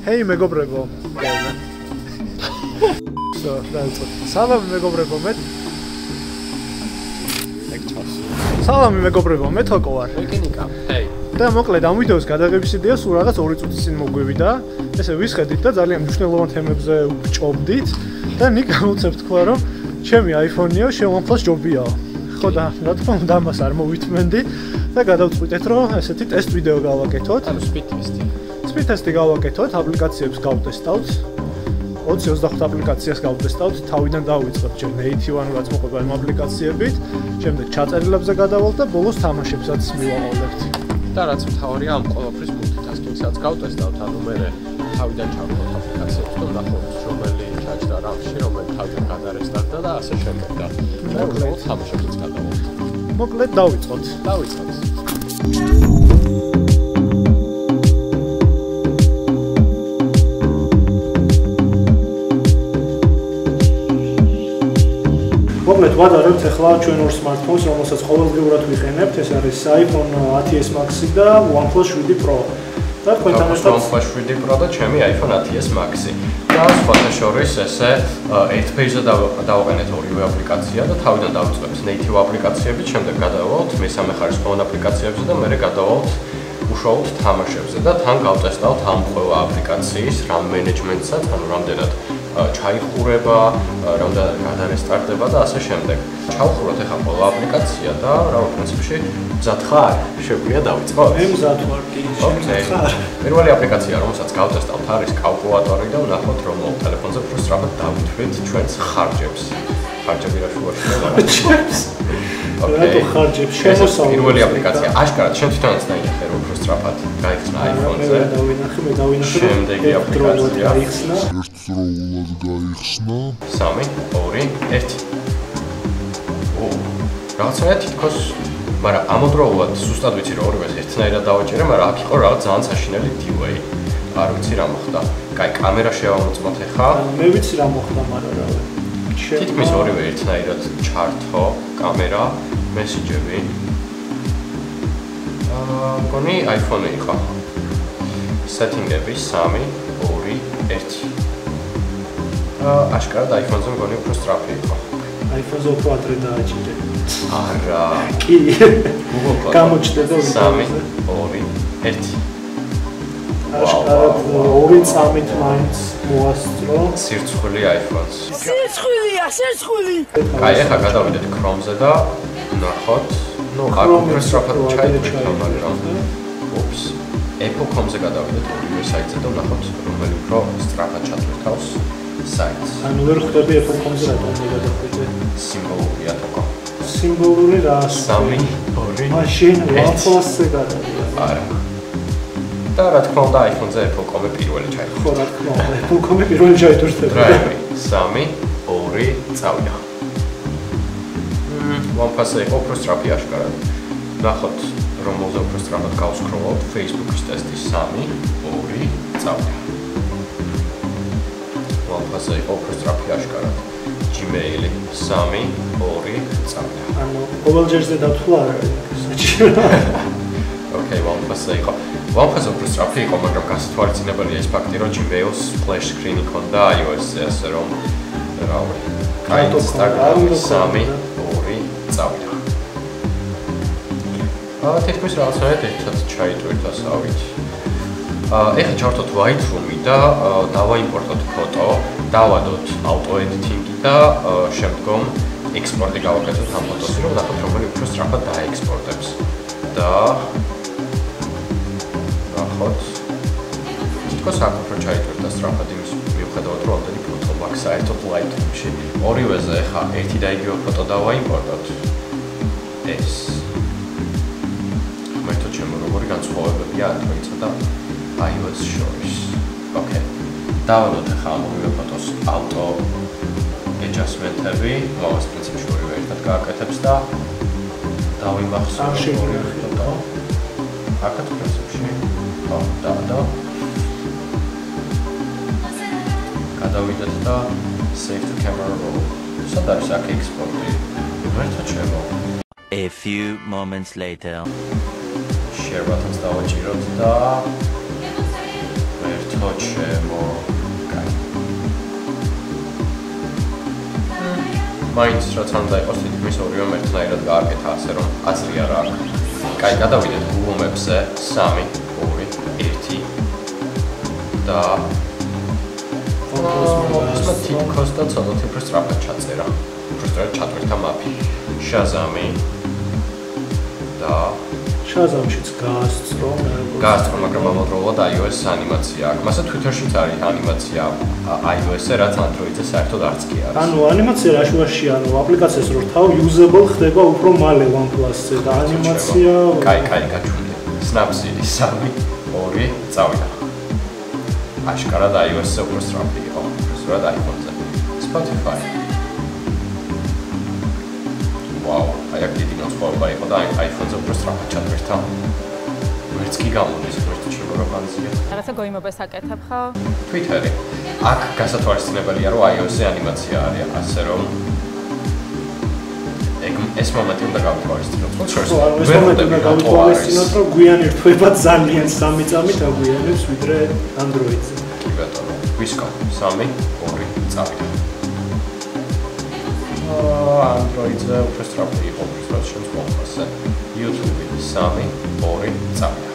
Hey მეგობრებო. Სალამი მეგობრებო, მე სალამი მეგობრებო, მე თოკო ვარ. მეკენიკა. Hey. და მოკლედ ამ ვიდეოს გადაღების იდეა სულ რაღაც 2 წუთის წინ მოგვივიდა. ესე ვისხედით და ძალიან მნიშვნელოვან თემებზე ვჭობდით და ნიკ გამოცემ თქვა რომ ჩემი iPhone-იო OnePlus ჯობიაო. ხო და რა თქმა უნდა ამას არ მოვითმენდი და გადავწყვიტეთ რომ ესეთი ტესტ ვიდეო გავაკეთოთ. ანუ speed test-ი. Speed test-ი გავაკეთოთ, აპლიკაციებს გავტესტავთ. 20-25 აპლიკაციას გავტესტავთ, თავიდან დავიწყებთ ჯერ native-ან რაც მოყვება იმ აპლიკაციებით, შემდეგ ჩაწერილებზე გადავალთ და ბოლოს თამაშებსაც მივაყოლებთ. და რაც მთავარია ამ ყოველფრის multitasking-საც გავტესტავთ, ანუ მე თავიდან ჩავხოთ აპლიკაციებს და ვნახოთ რომელი ჩაჭრა რამში, რომელი თავიდან გადარესტარტდა და ასე შემდეგ და მოკლედ თამაშებსაც გადავალთ. მოკლედ დავიწყოთ. მოკლედ ვადარებთ ახლა ჩვენ ორ smartphones, რომელსაც ყოველდღიურად ვიყენებთ, ეს არის iPhone 10s Max-ი და OnePlus 7 Pro. და თქვენთან ერთად OnePlus 7 Pro და ჩემი iPhone 10s Max-ი. და სხვათა შორის ესე ერთ page-ზე დავაყენეთ ორივე აპლიკაცია და თავიდან დავიწყებთ native აპლიკაციებით, შემდეგ გადავალთ მესამე ხარისხოვან აპლიკაციებზე და მერე გადავალთ უშუალოდ თამაშებზე და თან გავტესტავთ ამ ყველა აპლიკაციის RAM management-საც, ანუ რამდენად ჩაიხურება, რამდენად გადარესტარტდება და ასე შემდეგ. ჩავხუროთ ახლა ყველა აპლიკაცია და რა პრინციპში მზად ხარ? შეგვიძლია დავიწყოთ? მე მზად ვარ, კი, შეგიძლიათ. პირველი აპლიკაცია, რომელსაც გავტესტავთ, არის კალკულატორი და ვნახოთ რომ ტელეფონზე უფრო სწრაფად დავითვლით ჩვენს ხარჯებს. ხარჯები რა შუაშია, ხარჯებს. რატო ხარჯებს? შემოსავლად. პირველი აპლიკაცია, აშკარად, შენ თვითონაც დაინახე რომ უფრო სწრაფად გაიხსნა iPhone-ზე. მე დავინახე. შემდეგი აპლიკაცია. ერთდროულად გაიხსნა. 3, 2, 1. რაღაცაა თითქოს, მაგრამ ამავდროულად ზუსტად ვიცი რომ ორივეს ერთნაირად დავაჭერე, მაგრამ აქ იყო რაღაც ძალიან საშინელი delay. არ ვიცი რა მოხდა. კაი, კამერა შევამოწმოთ ახლა. მე ვიცი რა მოხდა, მაგრამ რა. თითქმის ორივე ერთნაირად ჩართო, კამერა, მესიჯები. მგონი iPhone-ი იყო. Setting-ები 3, 2, 1. აშკარად iPhone-ზე მგონი უფრო სწრაფი იყო. iPhone-ზე უფრო ადრე დააჭირე. არა. კი. Google გამოჩნდება 3, 2, 1. აშკარად 2 წამით მაინც მოასწრო. სირცხვილი iPhone-ს. სირცხვილია, სირცხვილი. კაი, ახლა გადავიდეთ Chrome-ზე და ნახოთ. ნუ აქ უფრო სწრაფად ჩაიჭრა, მაგრამ ოპს. Apple.com-ზე გადავიდეთ ორივე საიტზე და ნახოთ რომელი უფრო სწრაფად ჩათვლითავს საიტს. ანუ ვერ ხვდები Apple.com-ზე რატომ გადავიდე? სიმბოლურია თქო. სიმბოლური რა? 3, 2, მაშინ OnePlus-ზე გადავიდე. არა. და რა თქმა უნდა iPhone-ზე Apple.com-ი პირველი ჩაიჭრა. ხო, რა თქმა უნდა, Apple.com-ი პირველი ჩაითურდება. დრაივი 3, 2, წავიდა. OnePlus-ზე იყო უფრო სწრაფი აშკარად. ნახოთ რომელზე უფრო სწრაფად გავსკროლავთ. Facebook-ის ტესტი 3, 2, წავიდა. OnePlus-ზე იყო უფრო სწრაფი აშკარად. Gmail-ი 3, 2, წავიდა. ანუ ყოველ ჯერზე დათვლა არ არის საჭირო. Okay, OnePlus-ზე იყო. OnePlus-ზე უფრო სწრაფი იყო, მაგრამ გასათვალისწინებელია ის ფაქტი, რომ Gmail-ს splash screen-ი ჰქონდა iOS-ზე, ასე რომ რავი. კაი, Instagram-ი 3, 2, წავიდა. თითქმის რაღაცნაირად ერთად ჩაიტვირთ ასავით. ეხლა ჩავთოთ Lightroom-ი და დავაიმპორტოთ ფოტო, დავადოთ auto editing-ი და შემდგომ ექსპორტი გავაკეთოთ ამ ფოტოს, რომ ნახოთ რომელი უფრო სწრაფად დაექსპორტებს. და ნახოთ. თითქოს აქ უფრო ჩაიტვირთ და სწრაფად იმის მიუხედავად რომ ამდენი ფოტო მაქვს საერთოდ Lightroom-ში. ორივეზე ეხლა ერთი და იგივე ფოტო დავაიმპორტოთ. ეს როგორი განსხვავებებია Android-სა და iOS-ს შორის. Okay. დავადოთ ახლა ამ ორივე ფოტოს auto adjustment-ები, მოას პრინციპში ორივე ერთად გააკეთებს და დავიმახსოვროთ ორივე ფოტო. აქაც პრინციპში ხო, და გადავიდეთ და save to camera roll. სად არის აქ ექსპორტი? ვერთო ჩემო. A few moments later. Share buttons დავაჭიროთ და ერთო ჩემო. კაი. მაინც რაც უნდა იყოს თითქმის ორივე ერთნაირად გააკეთა ასე რომ აზრია რა აქვს. კაი, გადავიდეთ გულმებზე 3 2 1 და ფოტოს თითქოს და ცოტათი უფრო სწრაფად ჩაწერა. უფრო სწრაფად ჩატვირთა მაპი. შაზამი და შაზამშიც გაასწრო, მაგრამ ამავდროულად iOS ანიმაცია აქვს. მასე Twitter-შიც არის ანიმაცია iOS-ზე, რაც Android-ზე საერთოდ არც კი არის. ანუ ანიმაცია რაშუაში, ანუ აპლიკაციას რო თავ usable ხდება უფრო მალე OnePlus-ზე და ანიმაცია კაი, გაჩვენე. Snapseed 3 2 წავიდა. აშკარად iOS-ზე უფრო სწრაფი იყო, სწორად iPhone-ზე. Spotify. ვაუ, აი აქ დიდი განსხვავება იყო და iPhone-ზე უფრო სწრაფად ჩატვირთა. ვერც კი გამოდის ერთ შემორობანზია. რაღაცა გოიმობას აკეთებ ხო? Twitter-ი. აქ გასათვალისწინებელია, რომ iOS-ზე ანიმაცია არის, ასე რომ ეს მომენტი უნდა გავთვალისწინოთ. ეს მომენტი უნდა გავთვალისწინოთ, რომ გვიანი რთვება ძალიან 3 წამით აგვიანებს ვიდრე Android-ზე. კი ბატონო, ვისკო 3 2 წავიდა. Android-ზე უფრო სწრაფი იყო, უბრალოდ შემოყვანაზე. YouTube 3 2 წავიდა.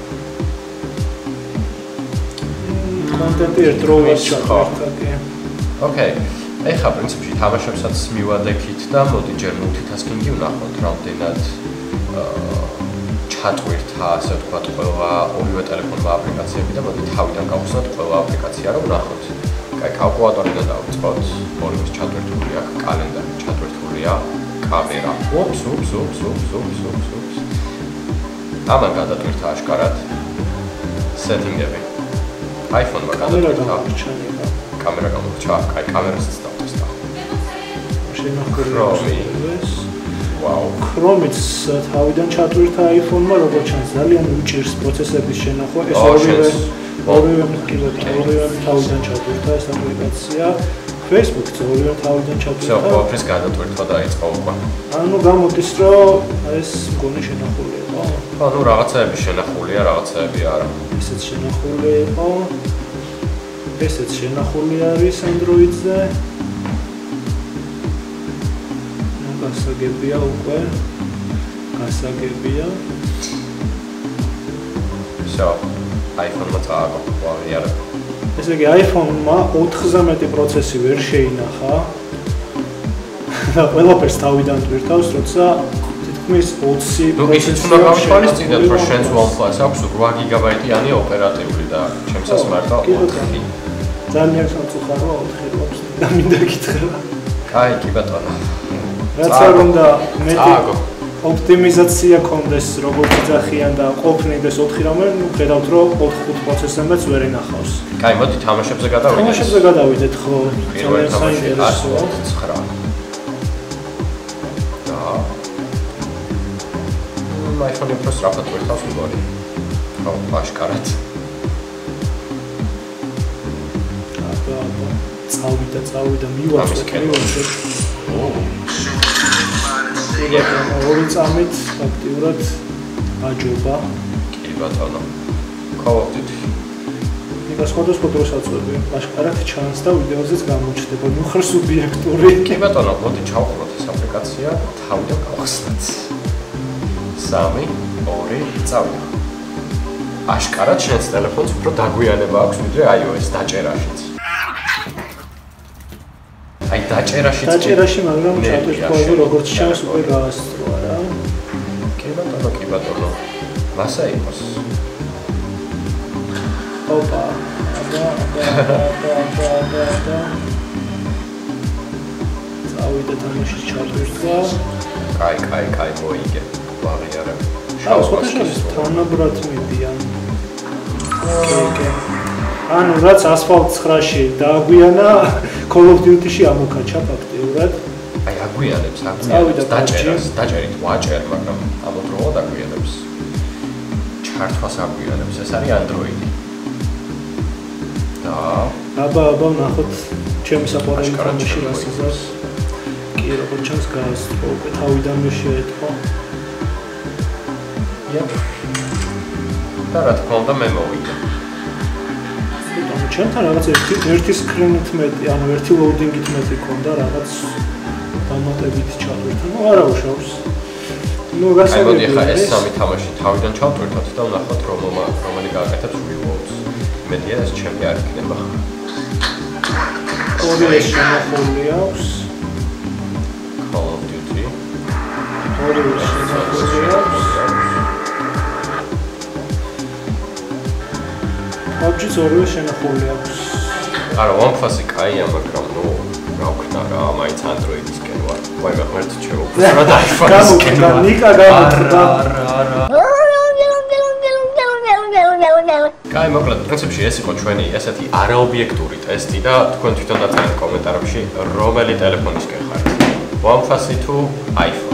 კონტენტი ერთდროულად ჩატვირთა. ოკეი. ეხლა პრინციპში თამაშებსაც მივადექით და მოდი ჯერ multitasking-ი ვნახოთ, რამდენად ჩატვირთა, ასე ვთქვათ, ყველა ორივე ტელეფონმა აპლიკაციები და მოდი თავიდან გავხსნათ ყველა აპლიკაცია, რომ ვნახოთ. კაი, კალკულატორიდან დავიწყოთ. ორივეს ჩატვირთული აქვს, კალენდარი ჩატვირთულია, კამერა. Ups. ამან გადატვირთა აშკარად setting-ები. iPhone-მა გადატვირთა. კამერა გამორჩა, კაი, კამერასაც დავტესტა. შენახულებს. ვაუ. Chrome-იც თავიდან ჩატვირთა iPhone-მა, როგორც ჩანს, ძალიან უჭირს პროცესების შენახვა. ეს ორივე თავიდან ჩატვირთა ეს აპლიკაცია. Facebook-ც ორივე თავიდან ჩატვირთა. ყველაფრის გადატვირთვა დაიწყო უკვე. ანუ გამოდის, რომ ეს მგონი შენახული იყო. ანუ რაღაცაები შენახულია, რაღაცაები არა. ესეც შენახული იყო. ესეც შენახული არის Android-ზე. გასაგებია უკვე. გასაგებია. Всё. iPhone-მა წააგო, ვაღიარებ. ესე იგი iPhone-მა 4-ზე მეტი პროცესი ვერ შეინახა. და ყველაფერს თავიდან twirtავს, როცა თითქმის 20 პროცესი უნდა გავთვალისწინოთ, რომ შენს OnePlus აქვს 8 გიგაბაიტიანი ოპერატიული და ჩემსაც მარტო 4. ძალიან სამწუხაროა 4 აქვს და მინდა გითხრა. კაი, კი ბატონო. რაც არ უნდა მეტი ოპტიმიზაცია კონდეს, როგორც ძახიან და ყოფნიდეს 4 რამე, ნუ ხედავთ რომ 4-5 პროცესებიც ვერ ენახავს. კაი, მოდი თამაშებზე გადავიდეთ. თამაშებზე გადავიდეთ, ხო? ძალიან საინტერესოა. 9. და iPhone-ი უფრო სწრაფად ვერთავს მგონი. ხო, აშკარად. წავიდა მივაწყე. ორი წამით ფაქტიურად აჯობა. კი ბატონო. გავხდით. იქა სხვადასხვა დროს აწვევი. აშკარად ჩანს და ვიდეოზეც გამოჩნდება. ნუ ხარ სუბიექტური. კი ბატონო, მოდი ჩავყროთ ეს აპლიკაცია თავიდან გავხსნათ. 3 2 წავიდა. აშკარად შენს ტელეფონს უფრო დაგვიანება აქვს ვიდრე iOS დაჭერაშიც. აი დაჭერაში, მაგრამ ჩატვირთვაზე როგორც ჩანს უკვე გაასწრო რა. კი ბატონო. მასა იყოს. ოპა. წავიდა თამაშის ჩატვირთვა. კაი, მოიგე. ვაღიარებ. შავსკოთაშორის თანაბრად მიდიან. ოკეი. ანუ რაც Asphalt 9-ში დააგვიანა, Call of Duty-ში ამოქაჩა ფაქტიურად. აი აგვიანებს, დაჭერით ვაჭერ, მაგრამ ამოდროულად აგვიანებს. ჩართვას აგვიანებს, ეს არის Android-ი. და აბა, ნახოთ ჩემი საყვარელი თამაში რას იზავს. კი, როგორც ჩანს გაასწრო, თავიდანვე შეეთხო. და რა თქმა უნდა მე მოვიდა. ჩემთან რაღაც ერთი სკრინით მეტი, ანუ ერთი loading-ით მეტი ქონდა რაღაც დამატებით ჩავწერთ. ნუ არა უშავს. ნუ გასაგებია. აი მოდი ხა ეს სამი თამაში თავიდან ჩავწერთ და ვნახოთ რომელი გააკეთებს reloads. მედია ეს ჩემი არ იქნება. ორი შემოხული აქვს. Call of Duty. ორი შემოხული აქვს. PUBG-ს ორივე შემოხული აქვს. არა, OnePlus-ი კაია, მაგრამ ნუ რა ვქნა რა, მაინც Android-ისკენ ვარ. ვაი, მერტ ჩეუბრა და iPhone-ისკენ ვარ. ნიკა გამოწდა. კაი, მოკლედ, პრინციპში ეს იყო ჩვენი ესეთი არაობიექტური ტესტი და თქვენ თვითონ დაწერთ კომენტარებში, რომელი ტელეფონისკენ ხართ. OnePlus-ი თუ iPhone.